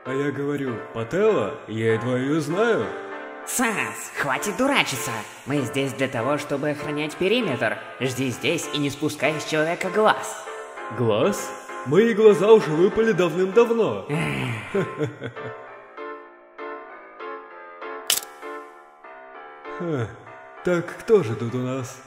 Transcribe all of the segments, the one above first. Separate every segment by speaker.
Speaker 1: А я говорю, Пателла, я едва ее знаю.
Speaker 2: Санс, хватит дурачиться. Мы здесь для того, чтобы охранять периметр. Жди здесь и не спускай с человека глаз.
Speaker 1: Глаз? Мои глаза уже выпали давным-давно. Так, кто же тут у нас?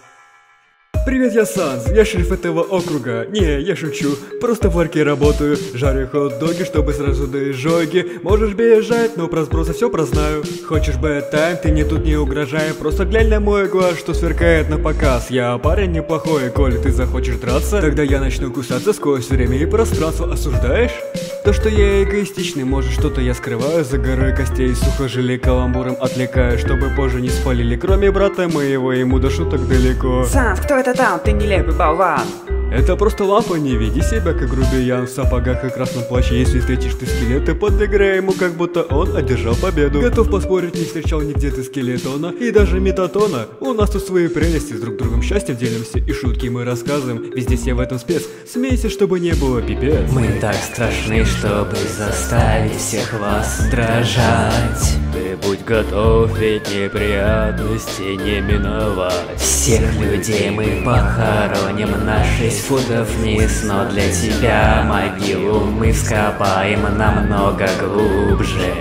Speaker 1: Привет, я Санс, я шериф этого округа. Не, я шучу, просто в арке работаю. Жарю хот-доги, чтобы сразу до изжоги. Можешь бежать, но про сбросы все прознаю. Хочешь бэт-тайм, ты мне тут не угрожай. Просто глянь на мой глаз, что сверкает на показ. Я парень неплохой, коли ты захочешь драться, тогда я начну кусаться сквозь время и пространство. Осуждаешь? То, что я эгоистичный, может что-то я скрываю за горой костей. Сухожилий каламбуром отвлекаю, чтобы позже не спалили. Кроме брата моего, ему до шуток далеко.
Speaker 2: Санс, кто это там? Ты нелепый болван.
Speaker 1: Это просто лампа, не веди себя как грубиян в сапогах и красном плаще. Если встретишь ты скелета, подыграй ему, как будто он одержал победу. Готов поспорить, не встречал нигде ты скелетона и даже метатона. У нас тут свои прелести, с друг другом счастьем делимся и шутки мы рассказываем. Везде все в этом спец, смейся, чтобы не было пипец.
Speaker 2: Мы так страшны, чтобы заставить всех вас дрожать.
Speaker 1: Ты будь готов, ведь неприятности не миновать.
Speaker 2: Всех людей мы похороним на 6 футов вниз, но для тебя могилу мы вскопаем намного глубже.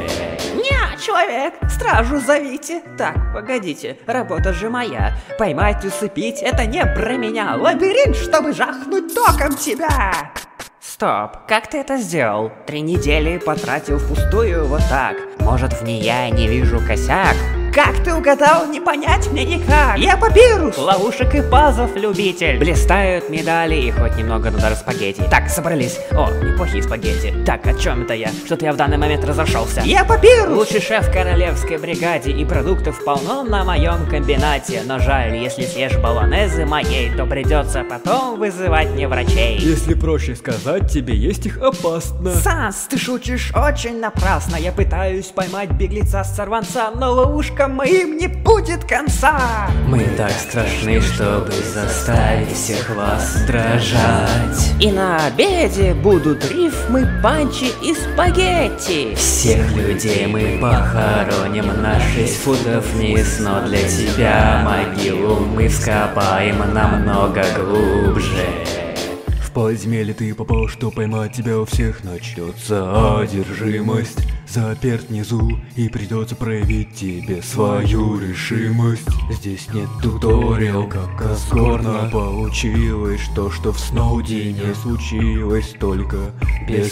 Speaker 2: Не, человек, стражу зовите. Так, погодите, работа же моя. Поймать, усыпить, это не про меня. Лабиринт, чтобы жахнуть током тебя. Стоп, как ты это сделал? 3 недели потратил впустую вот так. Может, в ней я не вижу косяк? Как ты угадал, не понять мне никак. Я папирус, ловушек и пазов любитель. Блистают медали и хоть немного, но даже спагетти. Так, собрались. О, неплохие спагетти. Так, о чем это я? Что-то я в данный момент разошелся. Я папирус! Лучший шеф в королевской бригаде, и продуктов полно на моем комбинате. Но жаль, если съешь болонезы моей, то придется потом вызывать мне врачей.
Speaker 1: Если проще сказать, тебе есть их опасно.
Speaker 2: Санс, ты шутишь очень напрасно. Я пытаюсь поймать беглеца-сорванца, но ловушка моим не будет конца. Мы так страшны, чтобы заставить всех вас дрожать. И на обеде будут рифмы, панчи и спагетти. Всех людей мы похороним на 6 футов вниз, но для тебя могилу мы вскопаем намного глубже.
Speaker 1: В подземелье ты попал, что поймать тебя у всех начнется одержимость. Заперт внизу, и придется проявить тебе свою решимость. Здесь нет туториал, как Асгорна получилось. То, что в Сноуде не случилось, только без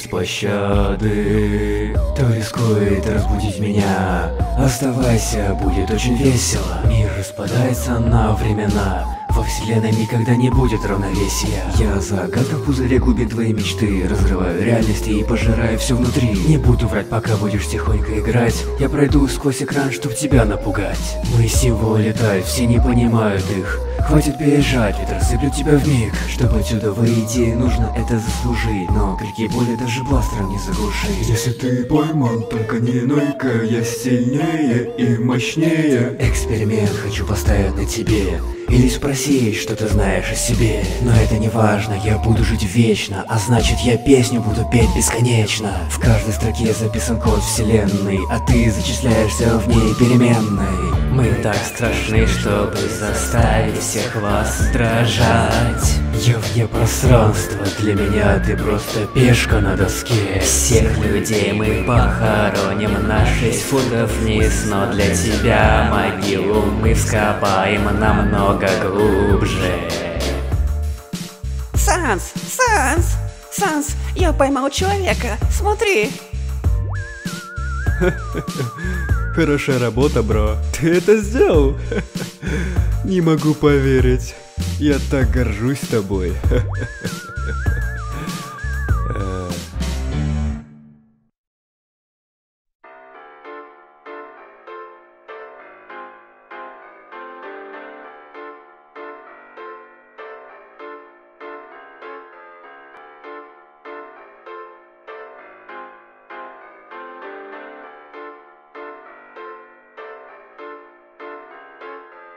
Speaker 1: пощады. Кто рискует разбудить меня? Оставайся, будет очень весело. Мир распадается на времена. Во вселенной никогда не будет равновесия. Я загадка в пузыре глубин твоей мечты. Разрываю реальности и пожираю все внутри. Не буду врать, пока будешь тихонько играть. Я пройду сквозь экран, чтоб тебя напугать. Мои символы летают, все не понимают их. Хватит переезжать, ведь рассыплют тебя вмиг. Чтобы отсюда выйти, нужно это заслужить. Но крики боли даже бластером не заглушить. Если ты пойман, только не нойка. Я сильнее и мощнее. Эксперимент хочу поставить на тебе. Или спросить, что ты знаешь о себе. Но это не важно, я буду жить вечно. А значит, я песню буду петь бесконечно. В каждой строке записан код вселенной, а ты зачисляешься в ней переменной. Мы так страшны, чтобы заставить всех вас дрожать. Я вне пространства, для меня ты просто пешка на доске. Всех людей мы похороним на 6 футов вниз, но для тебя могилу мы вскопаем намного глубже. Санс, Санс, Санс, я поймал человека, смотри. Хорошая работа, бро. Ты это сделал? Не могу поверить. Я так горжусь тобой.